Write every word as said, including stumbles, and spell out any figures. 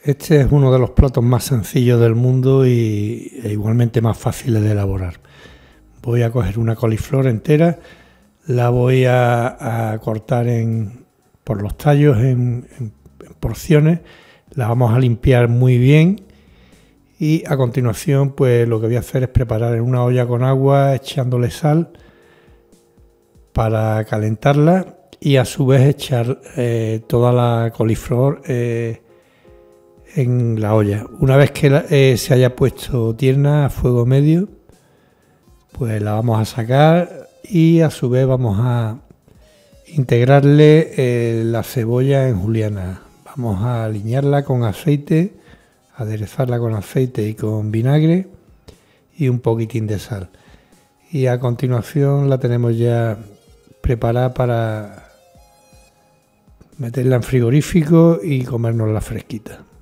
Este es uno de los platos más sencillos del mundo y e igualmente más fáciles de elaborar. Voy a coger una coliflor entera, la voy a, a cortar en, por los tallos en, en, en porciones, la vamos a limpiar muy bien y a continuación pues lo que voy a hacer es preparar en una olla con agua echándole sal para calentarla y a su vez echar eh, toda la coliflor eh, en la olla. Una vez que la, eh, se haya puesto tierna a fuego medio, pues la vamos a sacar y a su vez vamos a integrarle eh, la cebolla en juliana. Vamos a aliñarla con aceite, aderezarla con aceite y con vinagre y un poquitín de sal. Y a continuación la tenemos ya preparada para meterla en frigorífico y comérnosla fresquita.